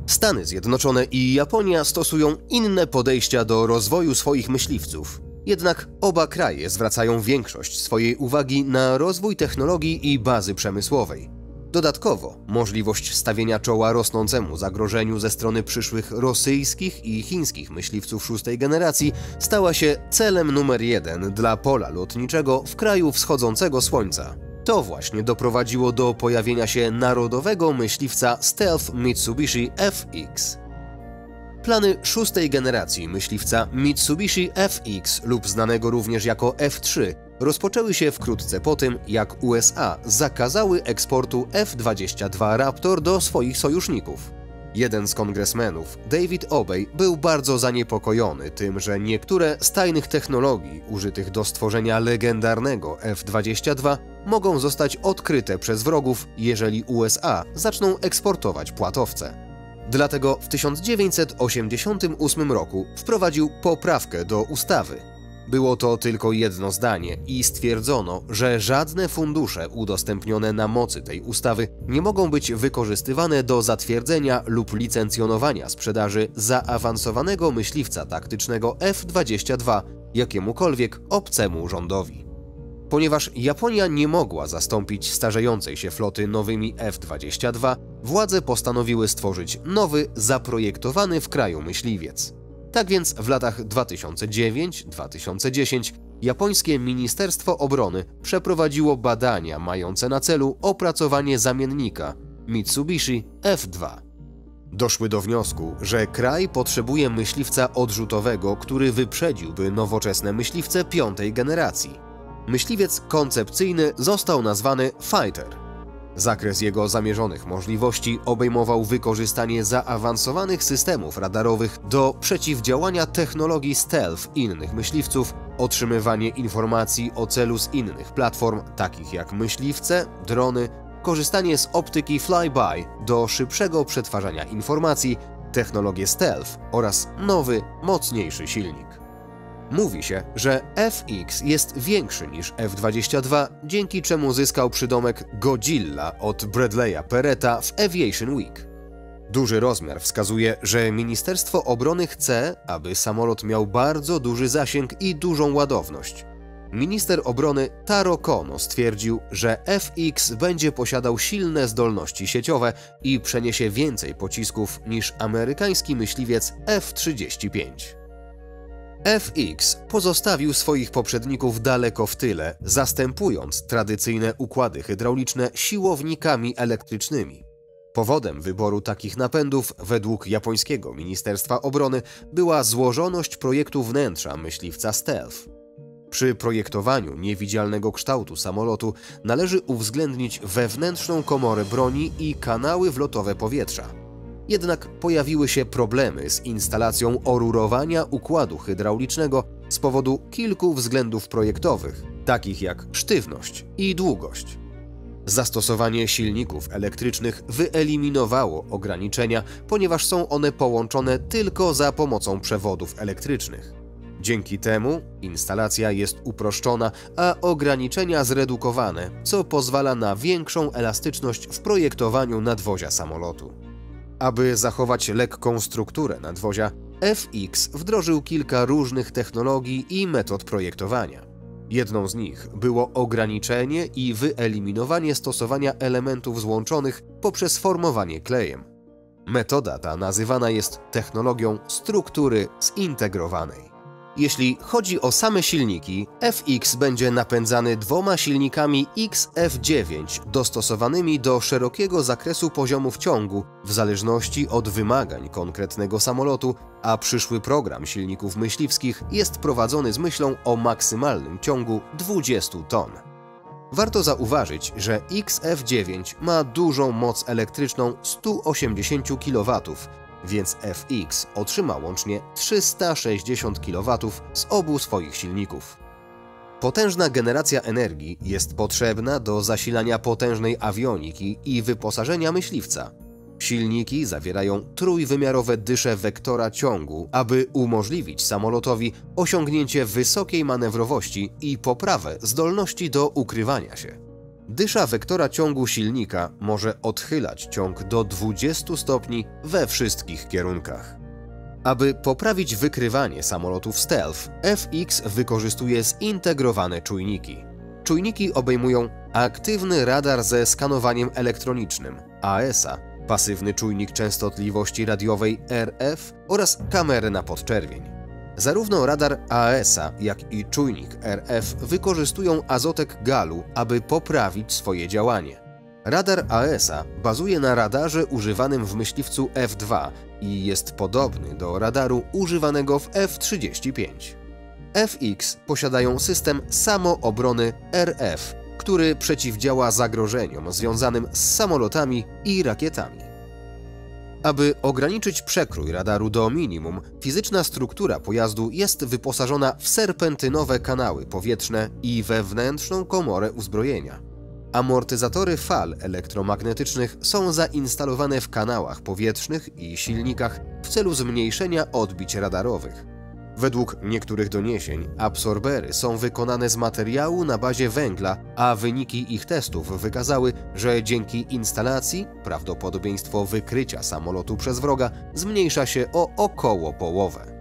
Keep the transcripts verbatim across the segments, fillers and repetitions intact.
Stany Zjednoczone i Japonia stosują inne podejścia do rozwoju swoich myśliwców. Jednak oba kraje zwracają większość swojej uwagi na rozwój technologii i bazy przemysłowej. Dodatkowo możliwość stawienia czoła rosnącemu zagrożeniu ze strony przyszłych rosyjskich i chińskich myśliwców szóstej generacji stała się celem numer jeden dla pola lotniczego w kraju wschodzącego słońca. To właśnie doprowadziło do pojawienia się narodowego myśliwca stealth Mitsubishi F X. Plany szóstej generacji myśliwca Mitsubishi F X lub znanego również jako F trzy rozpoczęły się wkrótce po tym, jak U S A zakazały eksportu F dwadzieścia dwa Raptor do swoich sojuszników. Jeden z kongresmenów, David Obey, był bardzo zaniepokojony tym, że niektóre z tajnych technologii użytych do stworzenia legendarnego F dwadzieścia dwa mogą zostać odkryte przez wrogów, jeżeli U S A zaczną eksportować płatowce. Dlatego w tysiąc dziewięćset osiemdziesiątym ósmym roku wprowadził poprawkę do ustawy. Było to tylko jedno zdanie i stwierdzono, że żadne fundusze udostępnione na mocy tej ustawy nie mogą być wykorzystywane do zatwierdzenia lub licencjonowania sprzedaży zaawansowanego myśliwca taktycznego F dwadzieścia dwa jakiemukolwiek obcemu rządowi. Ponieważ Japonia nie mogła zastąpić starzejącej się floty nowymi F dwadzieścia dwa, władze postanowiły stworzyć nowy, zaprojektowany w kraju myśliwiec. Tak więc w latach dwa tysiące dziewiątym do dwa tysiące dziesiątego japońskie Ministerstwo Obrony przeprowadziło badania mające na celu opracowanie zamiennika Mitsubishi F dwa. Doszły do wniosku, że kraj potrzebuje myśliwca odrzutowego, który wyprzedziłby nowoczesne myśliwce piątej generacji. Myśliwiec koncepcyjny został nazwany Fighter. Zakres jego zamierzonych możliwości obejmował wykorzystanie zaawansowanych systemów radarowych do przeciwdziałania technologii stealth innych myśliwców, otrzymywanie informacji o celu z innych platform, takich jak myśliwce, drony, korzystanie z optyki flyby do szybszego przetwarzania informacji, technologię stealth oraz nowy, mocniejszy silnik. Mówi się, że F X jest większy niż F dwadzieścia dwa, dzięki czemu zyskał przydomek Godzilla od Bradley'a Perretta w Aviation Week. Duży rozmiar wskazuje, że Ministerstwo Obrony chce, aby samolot miał bardzo duży zasięg i dużą ładowność. Minister obrony Taro Kono stwierdził, że F X będzie posiadał silne zdolności sieciowe i przeniesie więcej pocisków niż amerykański myśliwiec F trzydzieści pięć. F X pozostawił swoich poprzedników daleko w tyle, zastępując tradycyjne układy hydrauliczne siłownikami elektrycznymi. Powodem wyboru takich napędów, według japońskiego Ministerstwa Obrony, była złożoność projektu wnętrza myśliwca stealth. Przy projektowaniu niewidzialnego kształtu samolotu należy uwzględnić wewnętrzną komorę broni i kanały wlotowe powietrza. Jednak pojawiły się problemy z instalacją orurowania układu hydraulicznego z powodu kilku względów projektowych, takich jak sztywność i długość. Zastosowanie silników elektrycznych wyeliminowało ograniczenia, ponieważ są one połączone tylko za pomocą przewodów elektrycznych. Dzięki temu instalacja jest uproszczona, a ograniczenia zredukowane, co pozwala na większą elastyczność w projektowaniu nadwozia samolotu. Aby zachować lekką strukturę nadwozia, F X wdrożył kilka różnych technologii i metod projektowania. Jedną z nich było ograniczenie i wyeliminowanie stosowania elementów złączonych poprzez formowanie klejem. Metoda ta nazywana jest technologią struktury zintegrowanej. Jeśli chodzi o same silniki, F X będzie napędzany dwoma silnikami X F dziewięć dostosowanymi do szerokiego zakresu poziomów ciągu w zależności od wymagań konkretnego samolotu, a przyszły program silników myśliwskich jest prowadzony z myślą o maksymalnym ciągu dwudziestu ton. Warto zauważyć, że X F dziewięć ma dużą moc elektryczną sto osiemdziesiąt kilowatów, więc F X otrzyma łącznie trzysta sześćdziesiąt kilowatów z obu swoich silników. Potężna generacja energii jest potrzebna do zasilania potężnej awioniki i wyposażenia myśliwca. Silniki zawierają trójwymiarowe dysze wektora ciągu, aby umożliwić samolotowi osiągnięcie wysokiej manewrowości i poprawę zdolności do ukrywania się. Dysza wektora ciągu silnika może odchylać ciąg do dwudziestu stopni we wszystkich kierunkach. Aby poprawić wykrywanie samolotów stealth, F X wykorzystuje zintegrowane czujniki. Czujniki obejmują aktywny radar ze skanowaniem elektronicznym A S A, pasywny czujnik częstotliwości radiowej R F oraz kamerę na podczerwień. Zarówno radar A S A, jak i czujnik R F wykorzystują azotek galu, aby poprawić swoje działanie. Radar A S A bazuje na radarze używanym w myśliwcu F dwa i jest podobny do radaru używanego w F trzydzieści pięć. F X posiadają system samoobrony R F, który przeciwdziała zagrożeniom związanym z samolotami i rakietami. Aby ograniczyć przekrój radaru do minimum, fizyczna struktura pojazdu jest wyposażona w serpentynowe kanały powietrzne i wewnętrzną komorę uzbrojenia. Amortyzatory fal elektromagnetycznych są zainstalowane w kanałach powietrznych i silnikach w celu zmniejszenia odbić radarowych. Według niektórych doniesień absorbery są wykonane z materiału na bazie węgla, a wyniki ich testów wykazały, że dzięki instalacji prawdopodobieństwo wykrycia samolotu przez wroga zmniejsza się o około połowę.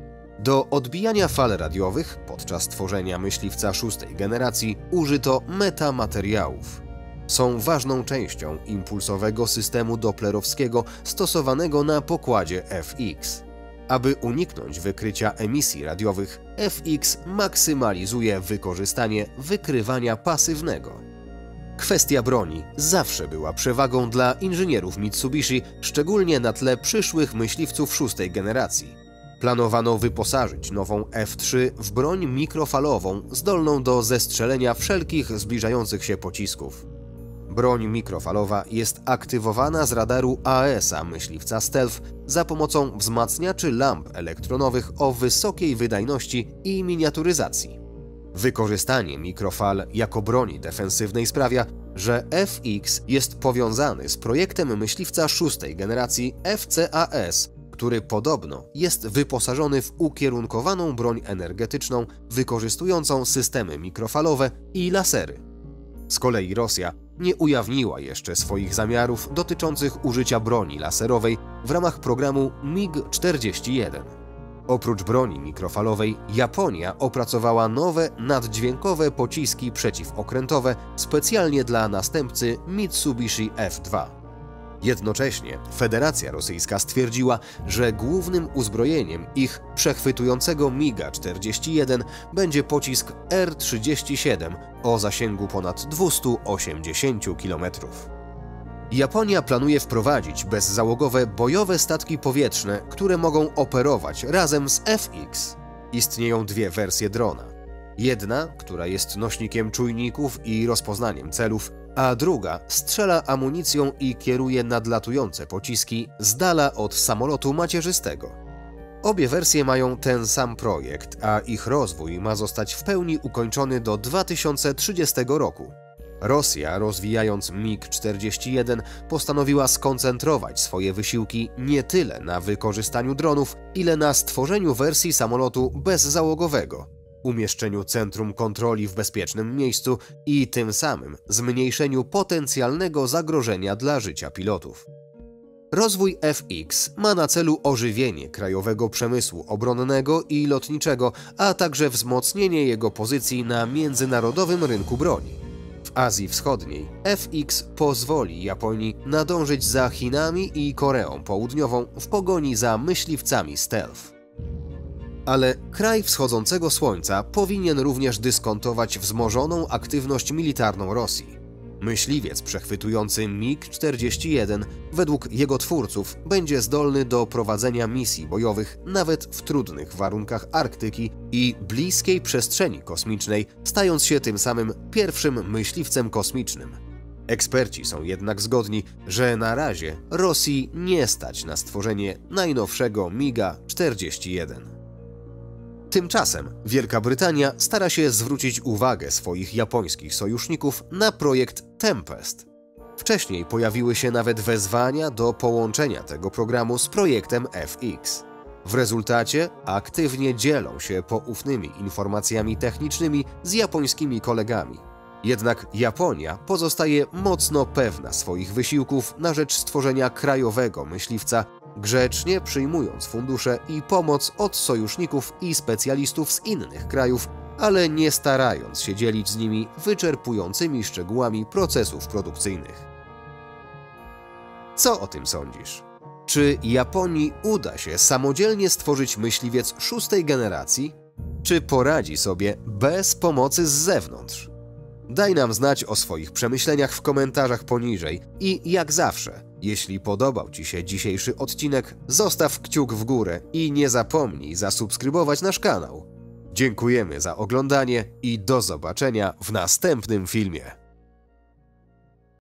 Do odbijania fal radiowych podczas tworzenia myśliwca szóstej generacji użyto metamateriałów. Są ważną częścią impulsowego systemu doplerowskiego stosowanego na pokładzie F X. Aby uniknąć wykrycia emisji radiowych, F X maksymalizuje wykorzystanie wykrywania pasywnego. Kwestia broni zawsze była przewagą dla inżynierów Mitsubishi, szczególnie na tle przyszłych myśliwców szóstej generacji. Planowano wyposażyć nową F trzy w broń mikrofalową zdolną do zestrzelenia wszelkich zbliżających się pocisków. Broń mikrofalowa jest aktywowana z radaru A S A myśliwca stealth za pomocą wzmacniaczy lamp elektronowych o wysokiej wydajności i miniaturyzacji. Wykorzystanie mikrofal jako broni defensywnej sprawia, że F X jest powiązany z projektem myśliwca szóstej generacji F C A S, który podobno jest wyposażony w ukierunkowaną broń energetyczną wykorzystującą systemy mikrofalowe i lasery. Z kolei Rosja nie ujawniła jeszcze swoich zamiarów dotyczących użycia broni laserowej w ramach programu mig czterdzieści jeden. Oprócz broni mikrofalowej, Japonia opracowała nowe naddźwiękowe pociski przeciwokrętowe specjalnie dla następcy Mitsubishi F dwa. Jednocześnie Federacja Rosyjska stwierdziła, że głównym uzbrojeniem ich przechwytującego miga czterdzieści jeden będzie pocisk R trzydzieści siedem o zasięgu ponad dwieście osiemdziesiąt kilometrów. Japonia planuje wprowadzić bezzałogowe bojowe statki powietrzne, które mogą operować razem z F X. Istnieją dwie wersje drona. Jedna, która jest nośnikiem czujników i rozpoznaniem celów, a druga strzela amunicją i kieruje nadlatujące pociski z dala od samolotu macierzystego. Obie wersje mają ten sam projekt, a ich rozwój ma zostać w pełni ukończony do dwa tysiące trzydziestego roku. Rosja, rozwijając mig czterdzieści jeden, postanowiła skoncentrować swoje wysiłki nie tyle na wykorzystaniu dronów, ile na stworzeniu wersji samolotu bezzałogowego, umieszczeniu centrum kontroli w bezpiecznym miejscu i tym samym zmniejszeniu potencjalnego zagrożenia dla życia pilotów. Rozwój F X ma na celu ożywienie krajowego przemysłu obronnego i lotniczego, a także wzmocnienie jego pozycji na międzynarodowym rynku broni. W Azji Wschodniej F X pozwoli Japonii nadążyć za Chinami i Koreą Południową w pogoni za myśliwcami stealth. Ale kraj wschodzącego słońca powinien również dyskontować wzmożoną aktywność militarną Rosji. Myśliwiec przechwytujący mig czterdzieści jeden według jego twórców będzie zdolny do prowadzenia misji bojowych nawet w trudnych warunkach Arktyki i bliskiej przestrzeni kosmicznej, stając się tym samym pierwszym myśliwcem kosmicznym. Eksperci są jednak zgodni, że na razie Rosji nie stać na stworzenie najnowszego miga czterdzieści jeden. Tymczasem Wielka Brytania stara się zwrócić uwagę swoich japońskich sojuszników na projekt Tempest. Wcześniej pojawiły się nawet wezwania do połączenia tego programu z projektem F X. W rezultacie aktywnie dzielą się poufnymi informacjami technicznymi z japońskimi kolegami. Jednak Japonia pozostaje mocno pewna swoich wysiłków na rzecz stworzenia krajowego myśliwca, grzecznie przyjmując fundusze i pomoc od sojuszników i specjalistów z innych krajów, ale nie starając się dzielić z nimi wyczerpującymi szczegółami procesów produkcyjnych. Co o tym sądzisz? Czy Japonii uda się samodzielnie stworzyć myśliwiec szóstej generacji? Czy poradzi sobie bez pomocy z zewnątrz? Daj nam znać o swoich przemyśleniach w komentarzach poniżej i jak zawsze, jeśli podobał Ci się dzisiejszy odcinek, zostaw kciuk w górę i nie zapomnij zasubskrybować nasz kanał. Dziękujemy za oglądanie i do zobaczenia w następnym filmie.